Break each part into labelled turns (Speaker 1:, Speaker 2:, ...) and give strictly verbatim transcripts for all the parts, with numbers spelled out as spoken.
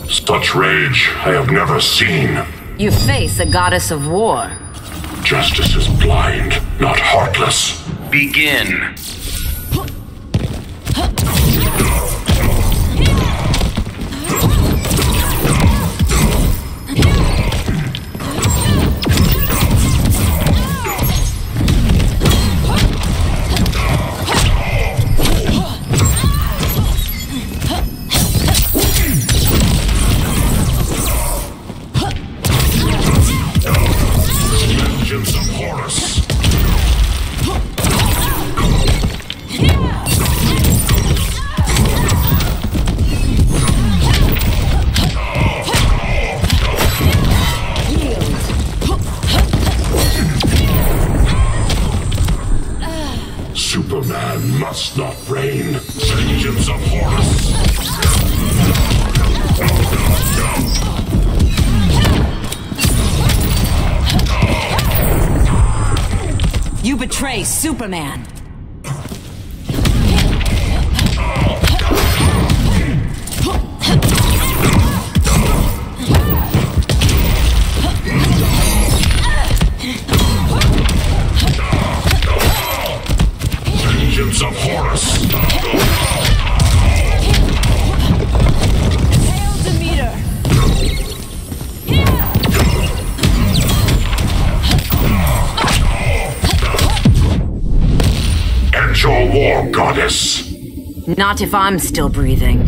Speaker 1: Such rage I have never seen.
Speaker 2: You face a goddess of war.
Speaker 1: Justice is blind, not heartless.
Speaker 3: Begin.
Speaker 1: Vengeance of Horus. Superman must not reign. Vengeance of Horus.
Speaker 2: You betray Superman.
Speaker 1: Vengeance of Horus.
Speaker 2: Hail Demeter!
Speaker 1: End your war, goddess.
Speaker 2: Not if I'm still breathing.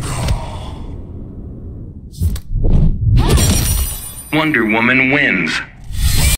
Speaker 3: Wonder Woman wins.